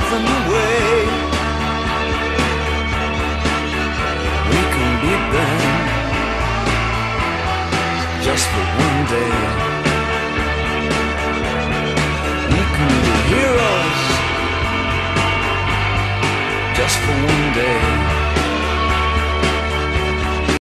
them away. We can beat them just for one day. We can be heroes just for one day.